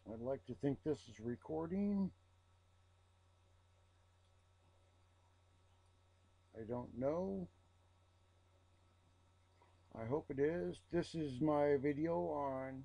I'd like to think this is recording. I don't know. I hope it is. This is my video on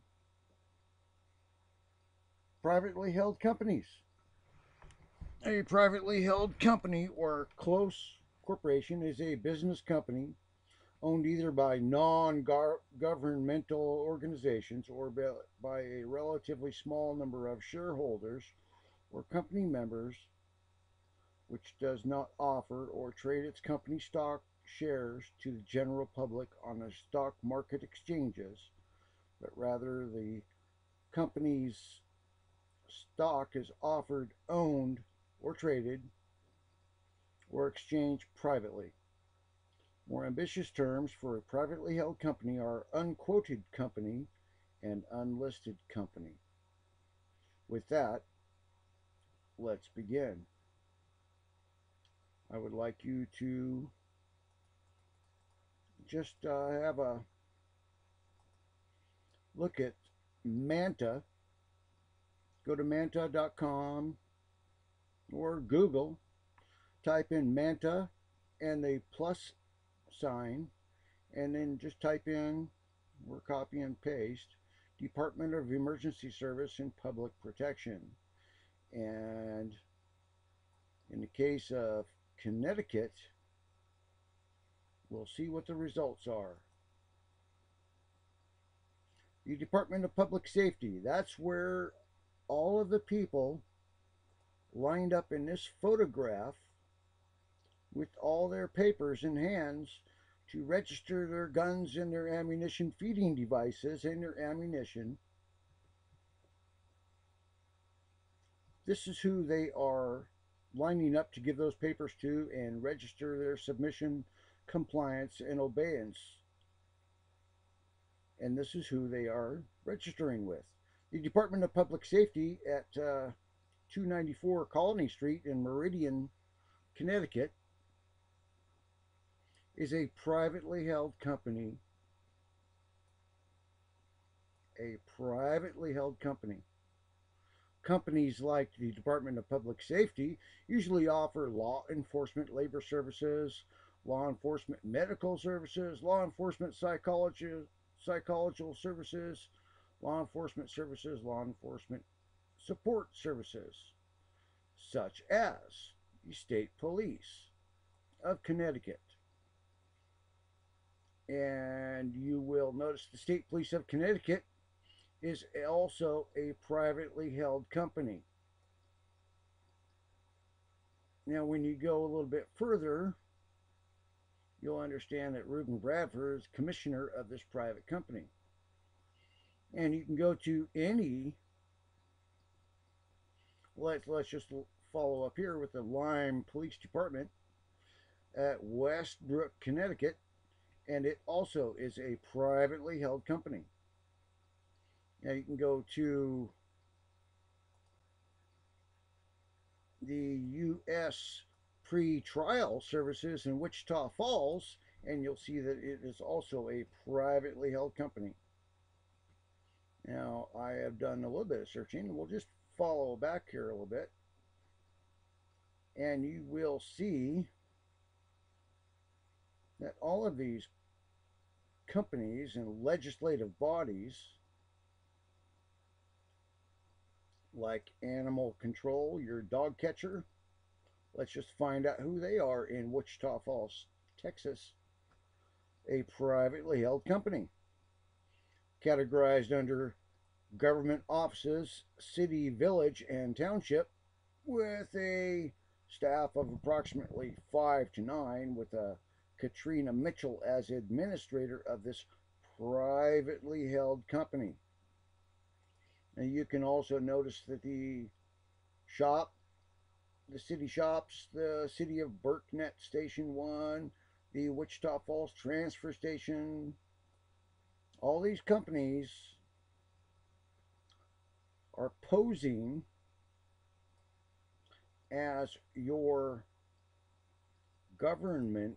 privately held companies. A privately held company or close corporation is a business company owned either by non-governmental organizations or by a relatively small number of shareholders or company members, which does not offer or trade its company stock shares to the general public on the stock market exchanges, but rather the company's stock is offered, owned, or traded or exchanged privately. More ambitious terms for a privately held company are unquoted company and unlisted company. With that, let's begin. I would like you to just have a look at Manta. Go to manta.com or Google, type in Manta and the plus sign, and then just type in or copy and paste Department of Emergency Service and Public Protection. And in the case of Connecticut, we'll see what the results are. The Department of Public Safety, that's where all of the people lined up in this photograph with all their papers in hands to register their guns and their ammunition feeding devices and their ammunition. This is who they are lining up to give those papers to and register their submission, compliance, and obeyance. And this is who they are registering with. The Department of Public Safety at 294 Colony Street in Meridian, Connecticut, is a privately held company. A privately held company. Companies like the Department of Public Safety usually offer law enforcement labor services, law enforcement medical services, law enforcement psychological services, law enforcement services, law enforcement support services, such as the State Police of Connecticut. And you will notice the State Police of Connecticut is also a privately held company. Now, when you go a little bit further, you'll understand that Reuben Bradford is commissioner of this private company. And you can go to any, let's just follow up here with the Lyme Police Department at Westbrook, Connecticut, and it also is a privately held company. Now you can go to the U.S. Pre-Trial Services in Wichita Falls, and you'll see that it is also a privately held company. Now, I have done a little bit of searching, and we'll just follow back here a little bit, and you will see that all of these companies and legislative bodies like Animal Control, your dog catcher. Let's just find out who they are in Wichita Falls, Texas. A privately held company. Categorized under government offices, city, village, and township, with a staff of approximately 5 to 9, with Katrina Mitchell as administrator of this privately held company. And you can also notice that the city shops, the city of Burknett Station 1, the Wichita Falls Transfer Station, all these companies are posing as your government,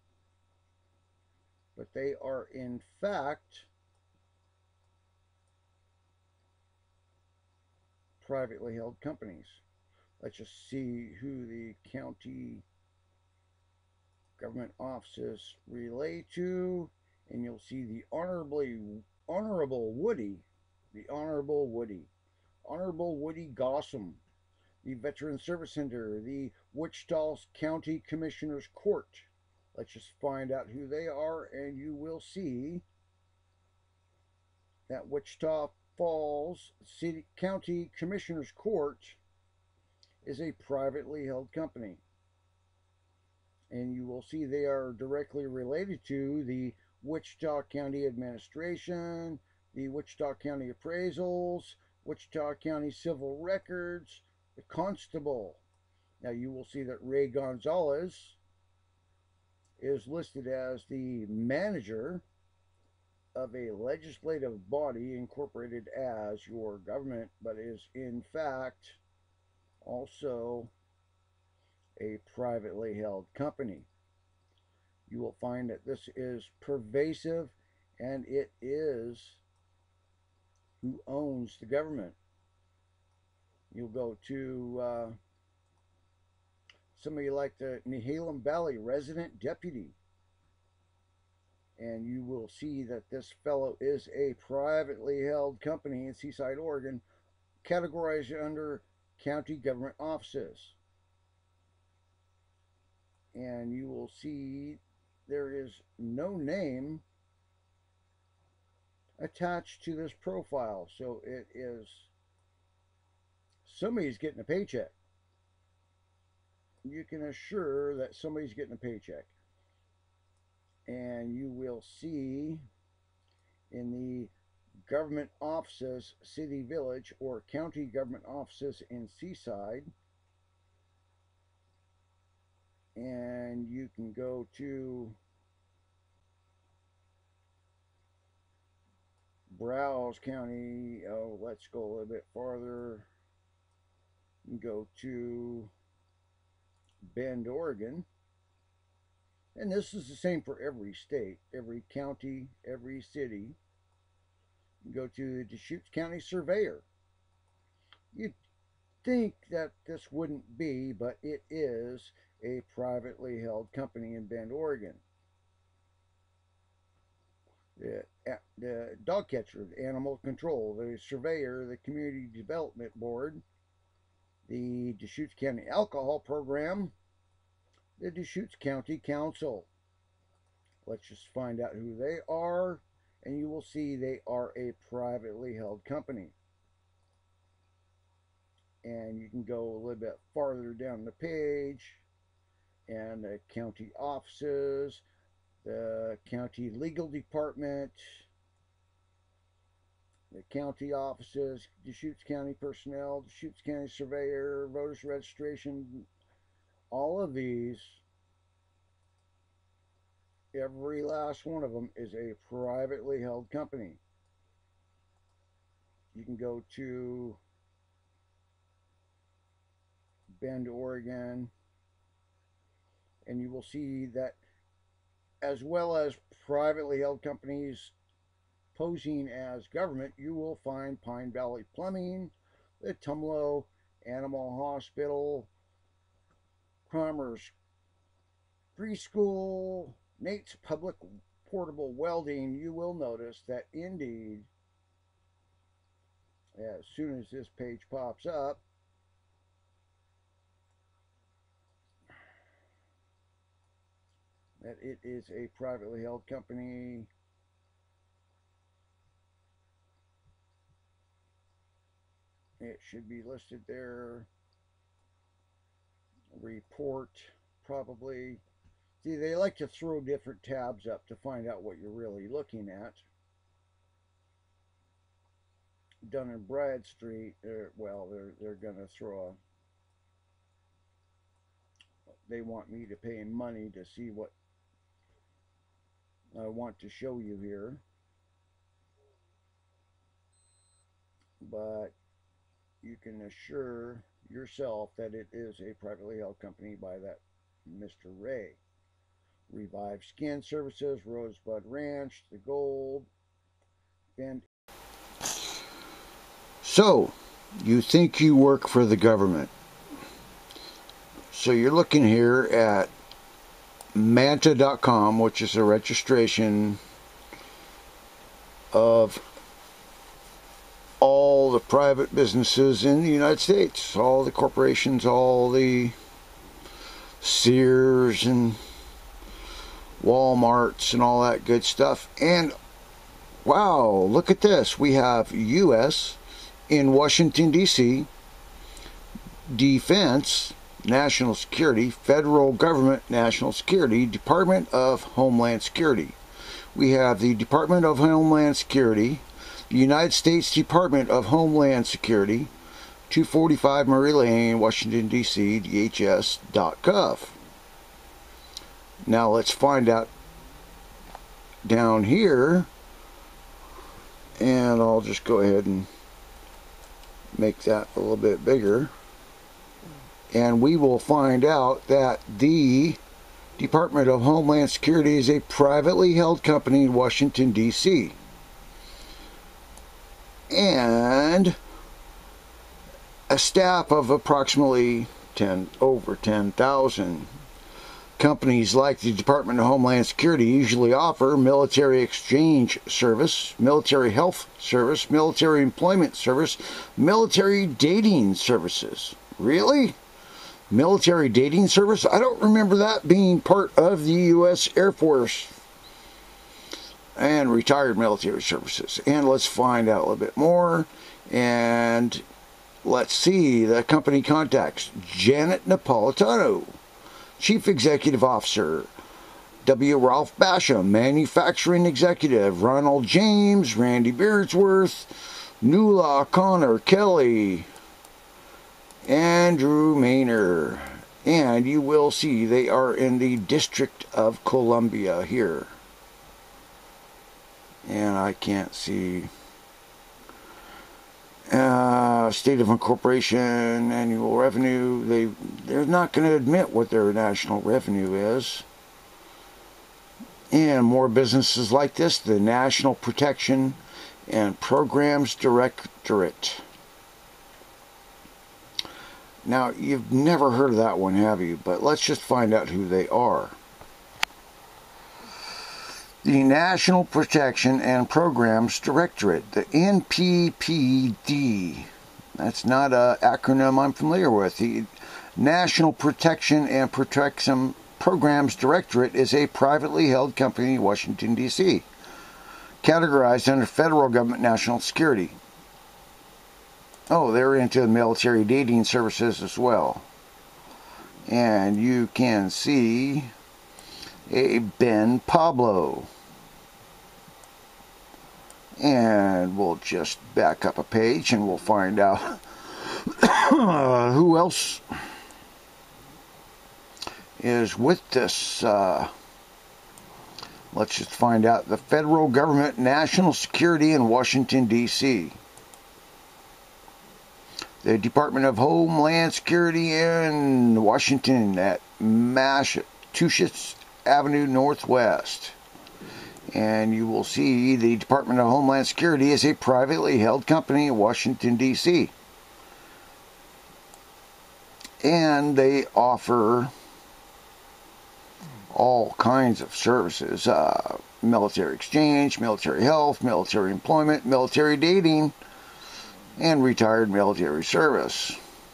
but they are in fact privately held companies. Let's just see who the county government offices relate to, and you'll see the Honorable Woody, Honorable Woody Gossam, the Veteran Service Center, the Wichita County Commissioner's Court. Let's just find out who they are, and you will see that Wichita Falls City County Commissioner's Court is a privately held company. And you will see they are directly related to the Wichita County Administration, the Wichita County Appraisals, Wichita County Civil Records, the Constable. Now you will see that Ray Gonzalez is listed as the manager of a legislative body incorporated as your government, but is in fact also a privately held company. You will find that this is pervasive, and it is who owns the government. You'll go to somebody like the Nehalem Valley resident deputy, and you will see that this fellow is a privately held company in Seaside, Oregon, categorized under county government offices. And you will see there is no name attached to this profile, so it is somebody's getting a paycheck. You can assure that somebody's getting a paycheck. And you will see in the government offices, city, village, or county government offices in Seaside, and you can go to Browse County. Oh, let's go a little bit farther. Go to Bend, Oregon. And this is the same for every state, every county, every city. Go to the Deschutes County Surveyor. You'd think that this wouldn't be, but it is a privately held company in Bend, Oregon. The dog catcher, the animal control, the surveyor, the community development board, the Deschutes County Alcohol Program, the Deschutes County Council. Let's just find out who they are, and you will see they are a privately held company. And you can go a little bit farther down the page, and the county offices, the county legal department, the county offices, Deschutes County personnel, Deschutes County surveyor, voters registration. All of these, every last one of them is a privately held company. You can go to Bend, Oregon, and you will see that as well as privately held companies posing as government, you will find Pine Valley Plumbing, the Tumalo Animal Hospital, Commerce Preschool, Nate's Public Portable Welding. You will notice that indeed, as soon as this page pops up, that it is a privately held company. It should be listed there. Report, probably. See, they like to throw different tabs up to find out what you're really looking at. Dun and Bradstreet, they're going to throw a... They want me to pay money to see what I want to show you here. But you can assure yourself that it is a privately held company by that Mr. Ray. Revive Skin Services, Rosebud Ranch, The Gold, and so You think you work for the government. So you're looking here at manta.com, which is a registration of all the private businesses in the United States, all the corporations, all the Sears and Walmarts and all that good stuff. And wow, look at this. We have U.S. in Washington, D.C., Defense, National Security, Federal Government, National Security, Department of Homeland Security. We have the Department of Homeland Security, the United States Department of Homeland Security, 245 Murray Lane, Washington, D.C., DHS.gov. Now let's find out down here, and I'll just go ahead and make that a little bit bigger, and we will find out that the Department of Homeland Security is a privately held company in Washington, D.C. and a staff of approximately over 10,000. Companies like the Department of Homeland Security usually offer military exchange service, military health service, military employment service, military dating services. Really? Military dating service? I don't remember that being part of the U.S. Air Force. And retired military services. And let's find out a little bit more. And let's see the company contacts. Janet Napolitano, Chief Executive Officer. W. Ralph Basham, Manufacturing Executive. Ronald James, Randy Beardsworth, Nuala Connor Kelly, Andrew Maynard. And you will see they are in the District of Columbia here. And I can't see. State of incorporation, annual revenue. They're not going to admit what their national revenue is. And more businesses like this, the National Protection and Programs Directorate. Now, you've never heard of that one, have you? But let's just find out who they are. The National Protection and Programs Directorate, the NPPD. That's not an acronym I'm familiar with. The National Protection and Programs Directorate is a privately held company in Washington, D.C., categorized under federal government national security. Oh, they're into military dating services as well. And you can see a Ben Pablo. And we'll just back up a page and we'll find out who else is with this. Let's just find out. The Federal Government National Security in Washington, D.C. The Department of Homeland Security in Washington at Massachusetts Avenue Northwest. And you will see the Department of Homeland Security is a privately held company in Washington, D.C. And they offer all kinds of services. Military exchange, military health, military employment, military dating, and retired military service.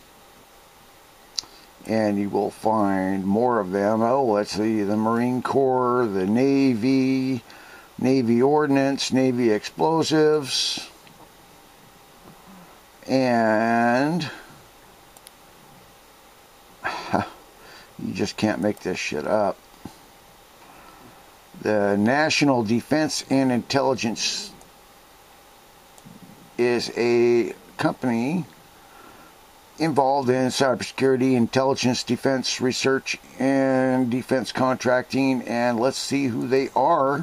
And you will find more of them. Oh, let's see, the Marine Corps, the Navy, Navy Ordnance, Navy Explosives, and you just can't make this shit up. The National Defense and Intelligence is a company involved in cybersecurity, intelligence, defense research, and defense contracting. And let's see who they are.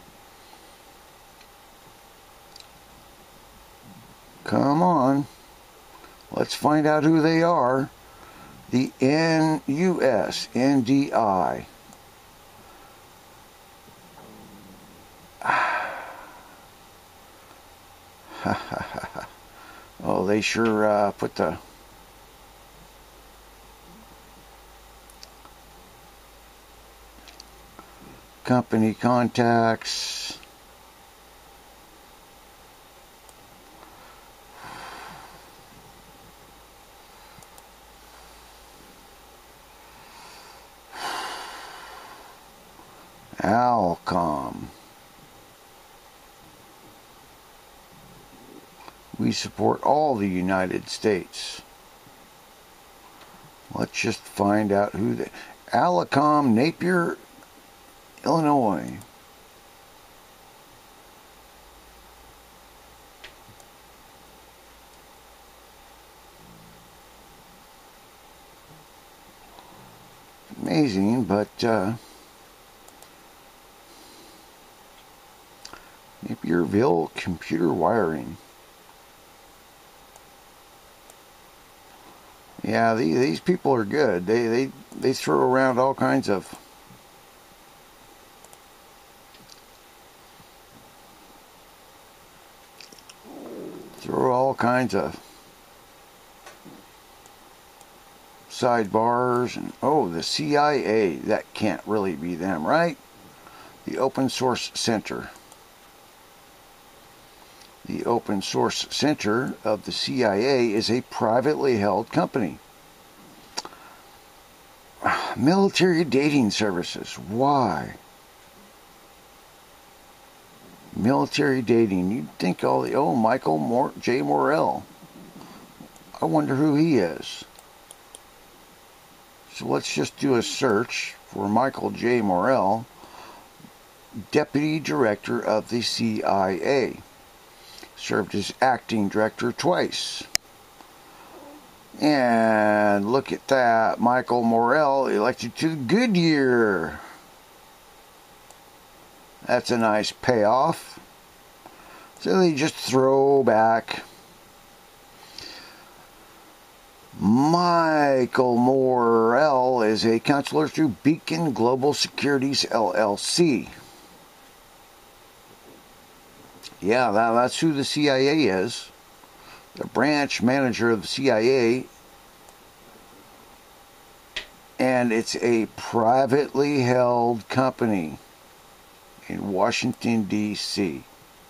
Come on. Let's find out who they are. The NDI. Oh, they sure put the company contacts. Alcom. We support all the United States. Let's just find out who the Alcom, Napier, Illinois. Amazing, but Napierville Computer Wiring. Yeah, these people are good. They throw around all kinds of sidebars. And oh, the CIA, that can't really be them, right? The Open Source Center. The Open Source Center of the CIA is a privately held company. Military dating services. Why? Military dating. You'd think all the... Oh, Michael J. Morrell. I wonder who he is. So let's just do a search for Michael J. Morrell, Deputy Director of the CIA. Served as acting director twice. And look at that. Michael Morrell elected to Goodyear. That's a nice payoff. So they just throw back. Michael Morrell is a counselor through Beacon Global Securities LLC. Yeah, that's who the CIA is. The branch manager of the CIA. And it's a privately held company in Washington, D.C.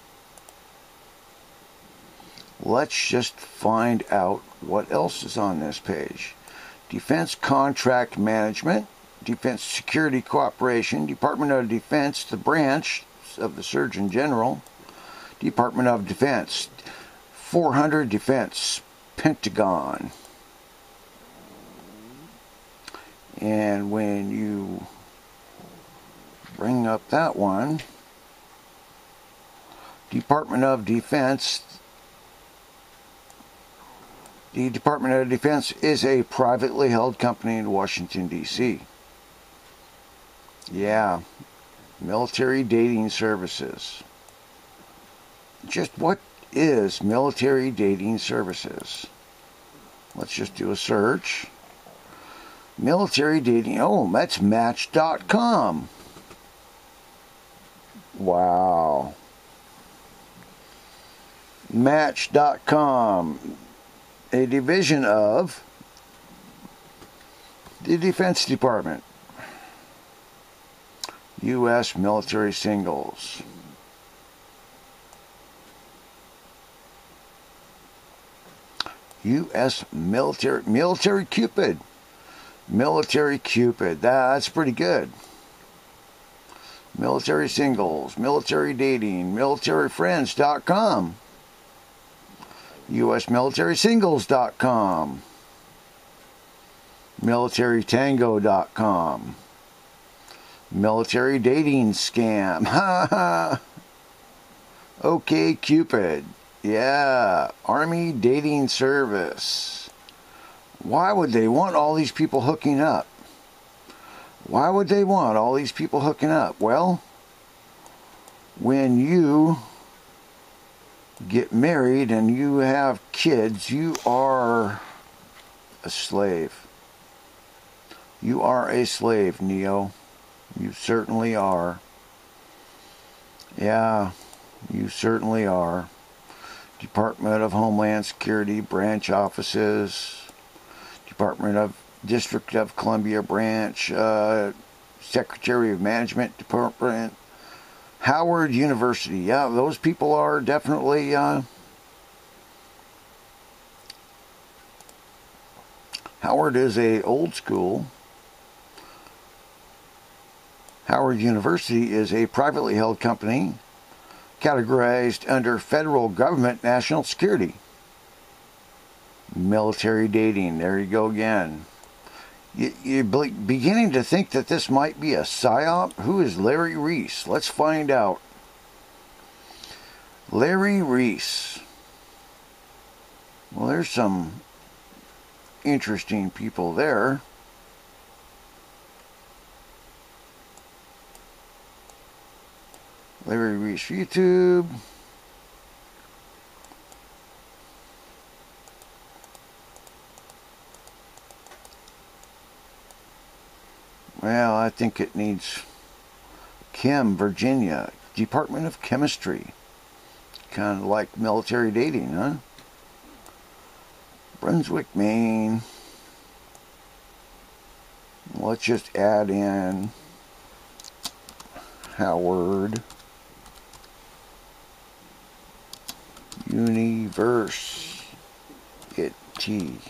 Let's just find out what else is on this page. Defense Contract Management, Defense Security Cooperation, Department of Defense, the branch of the Surgeon General, Department of Defense, 400 Defense, Pentagon. And when you bring up that one, Department of Defense, the Department of Defense is a privately held company in Washington, D.C. Yeah, military dating services. Just what is military dating services? Let's just do a search. Military dating, oh, that's Match.com. Wow. Match.com, a division of the Defense Department. U.S. military singles. U.S. military Cupid. Military Cupid. That's pretty good. Military singles. Military dating. Militaryfriends.com. USmilitarySingles.com. Militarytango.com. Military dating scam. Ha ha. Okay, Cupid. Yeah. Army dating service. Why would they want all these people hooking up? Why would they want all these people hooking up? Well, when you get married and you have kids, you are a slave. You are a slave, Neo. You certainly are. Yeah, you certainly are. Department of Homeland Security branch offices, Department of District of Columbia branch, Secretary of Management Department, Howard University. Yeah, those people are definitely Howard is a old school. Howard University is a privately held company categorized under federal government national security. Military dating, there you go again. You're beginning to think that this might be a psyop? Who is Larry Reese? Let's find out. Larry Reese. Well, there's some interesting people there. Larry Reese YouTube. Well, I think it needs Chem, Virginia, Department of Chemistry. Kind of like military dating, huh? Brunswick, Maine. Let's just add in Howard University.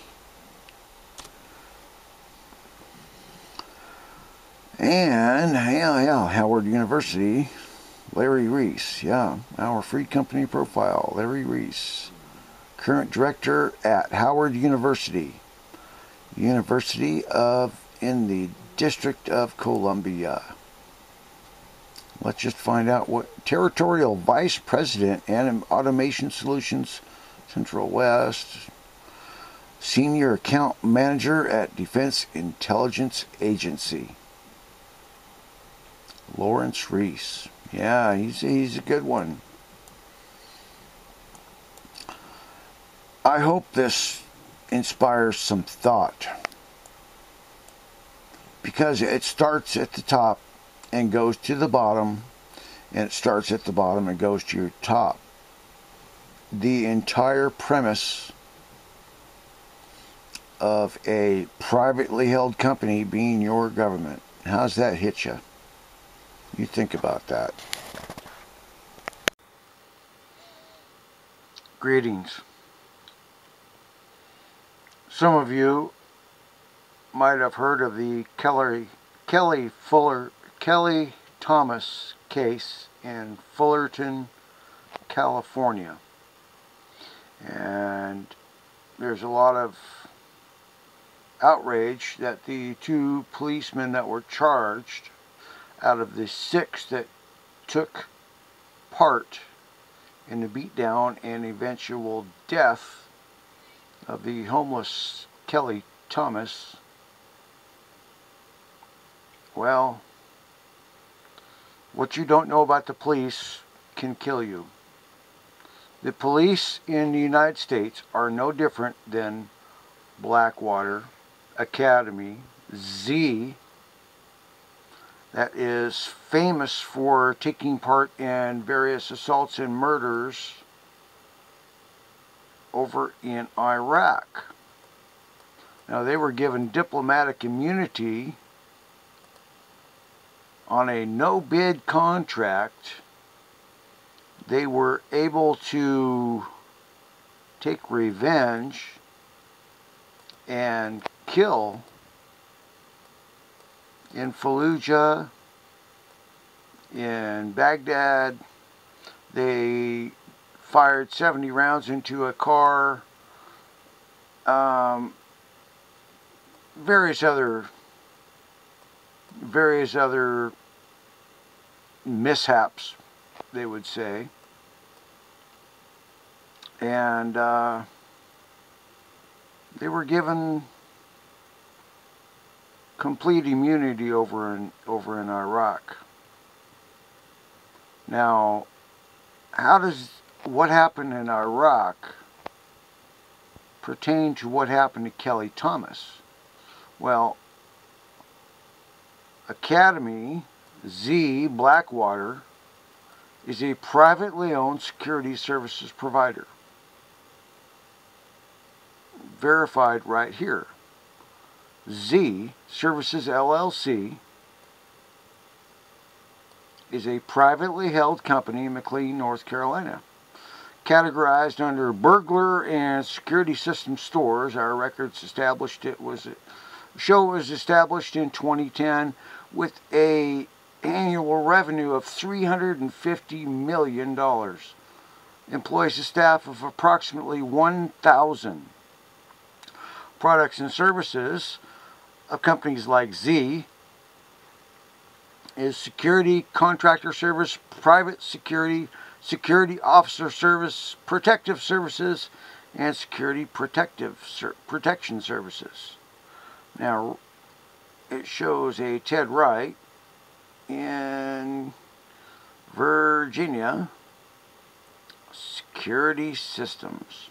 And, yeah, Howard University, Larry Reese, yeah, our free company profile, Larry Reese, current director at Howard University, in the District of Columbia. Let's just find out what territorial vice president and automation solutions, Central West, senior account manager at Defense Intelligence Agency. Lawrence Reese. Yeah, he's a good one. I hope this inspires some thought, because it starts at the top and goes to the bottom, and it starts at the bottom and goes to your top. The entire premise of a privately held company being your government. How's that hit you? You think about that. Greetings. Some of you might have heard of the Kelly Thomas case in Fullerton, California. And there's a lot of outrage that the two policemen that were charged out of the 6 that took part in the beatdown and eventual death of the homeless Kelly Thomas, well, what you don't know about the police can kill you. The police in the United States are no different than Blackwater, Academy, Z, that is famous for taking part in various assaults and murders over in Iraq. Now, they were given diplomatic immunity on a no-bid contract. They were able to take revenge and kill in Fallujah, in Baghdad. They fired 70 rounds into a car. Various other mishaps, they would say. And they were given complete immunity over in Iraq. Now, how does what happened in Iraq pertain to what happened to Kelly Thomas? Well, Academy, Z, Blackwater, is a privately owned security services provider. verified right here. Z Services LLC is a privately held company in McLean, North Carolina. Categorized under burglar and security system stores, our records established it was established in 2010 with a annual revenue of $350 million. Employs a staff of approximately 1,000. Products and services of companies like Z is security contractor service, private security, security officer service, protective services, and security protection services. Now, it shows a Ted Wright in Virginia, security systems.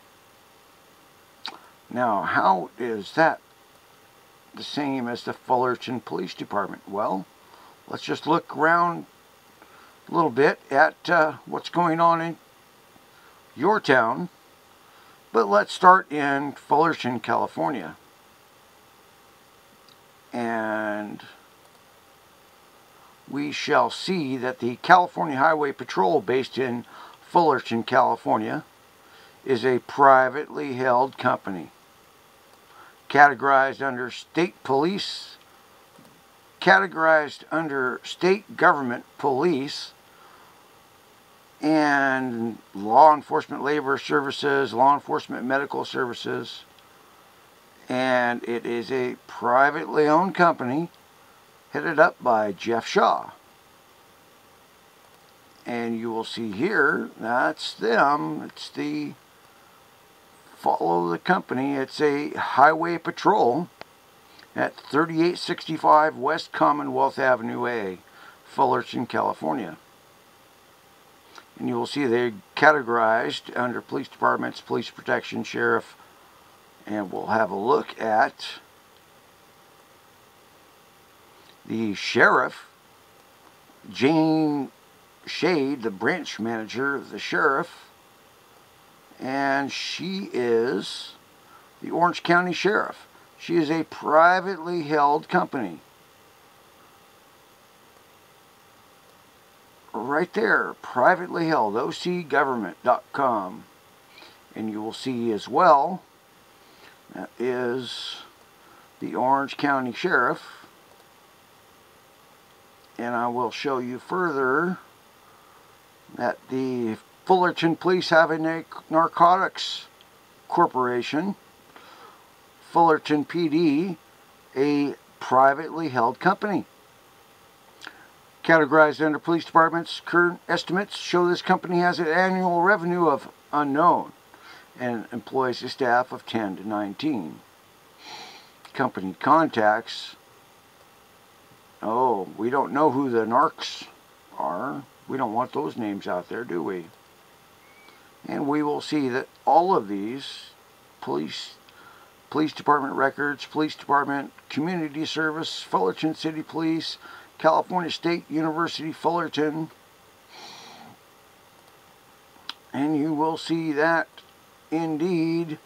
Now, how is that the same as the Fullerton Police Department? Well, let's just look around a little bit at what's going on in your town. But let's start in Fullerton, California. And we shall see that the California Highway Patrol, based in Fullerton, California, is a privately held company. Categorized under state police, categorized under state government police, and law enforcement labor services, law enforcement medical services, and it is a privately owned company headed up by Jeff Shaw. And you will see here, that's them. It's the follow the company. It's a highway patrol at 3865 West Commonwealth Avenue A, Fullerton, California. And you will see they're categorized under police departments, police protection, sheriff, and we'll have a look at the sheriff, Jane Shade, the branch manager of the sheriff, and she is the Orange County Sheriff. She is a privately held company. Right there, privately held, ocgovernment.com. And you will see as well, that is the Orange County Sheriff. And I will show you further that the Fullerton Police have a narcotics corporation, Fullerton PD, a privately held company. Categorized under police departments, current estimates show this company has an annual revenue of unknown and employs a staff of 10 to 19. Company contacts. Oh, we don't know who the narcs are. We don't want those names out there, do we? And we will see that all of these police department records, police department, community service, Fullerton City Police, California State University, Fullerton. And you will see that indeed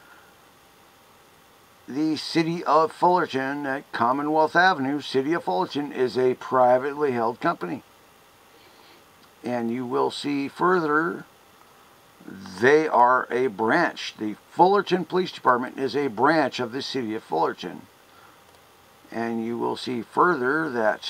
the City of Fullerton at Commonwealth Avenue, City of Fullerton, is a privately held company. And you will see further, they are a branch. The Fullerton Police Department is a branch of the City of Fullerton. And you will see further that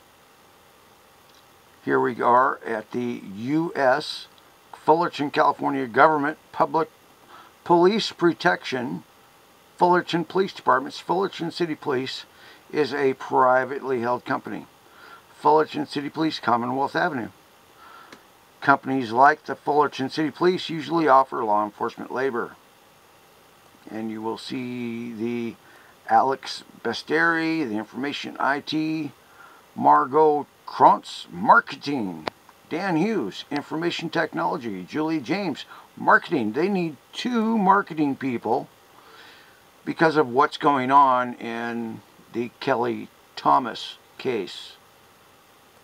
here we are at the U.S. Fullerton, California Government Public Police Protection. Fullerton Police Departments, Fullerton City Police, is a privately held company. Fullerton City Police, Commonwealth Avenue. Companies like the Fullerton City Police usually offer law enforcement labor. And you will see the Alex Besteri, the Information IT, Margot Krantz, Marketing, Dan Hughes, Information Technology, Julie James, Marketing. They need 2 marketing people because of what's going on in the Kelly Thomas case.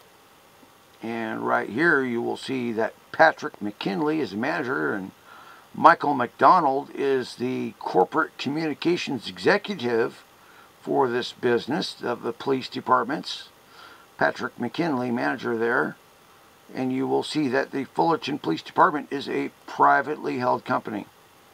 And right here you will see that Patrick McKinley is the manager, and Michael McDonald is the corporate communications executive for this business of the police departments. Patrick McKinley, manager there. And you will see that the Fullerton Police Department is a privately held company.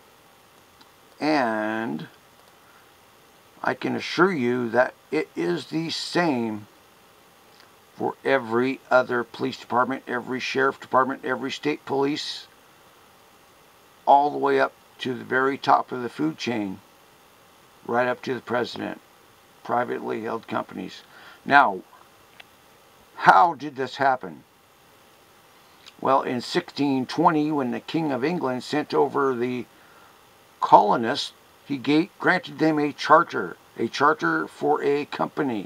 And I can assure you that it is the same for every other police department, every sheriff department, every state police, all the way up to the very top of the food chain, right up to the president. Privately held companies. Now, how did this happen? Well, in 1620, when the King of England sent over the colonists, he granted them a charter for a company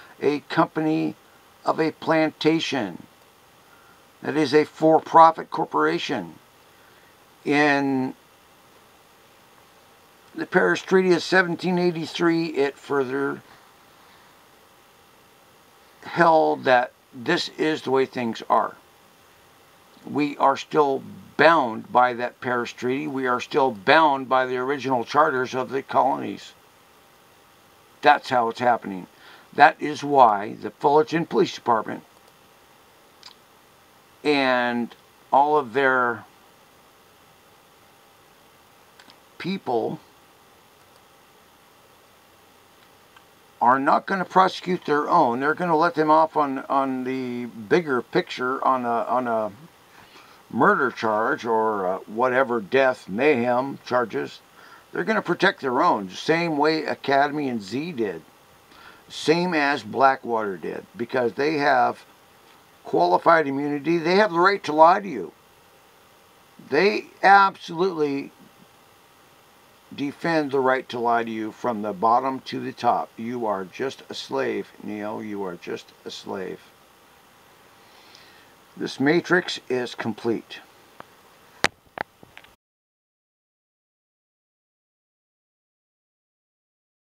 of a plantation. That is a for-profit corporation. In the Paris Treaty of 1783, it further held that this is the way things are. We are still bound by that Paris Treaty. We are still bound by the original charters of the colonies. That's how it's happening. That is why the Fullerton Police Department and all of their people are not going to prosecute their own. They're going to let them off on the bigger picture on a murder charge or whatever death, mayhem charges. They're going to protect their own, same way Academy and Z did, same as Blackwater did, because they have qualified immunity. They have the right to lie to you. They absolutely defend the right to lie to you from the bottom to the top. You are just a slave, Neo. You are just a slave. This matrix is complete.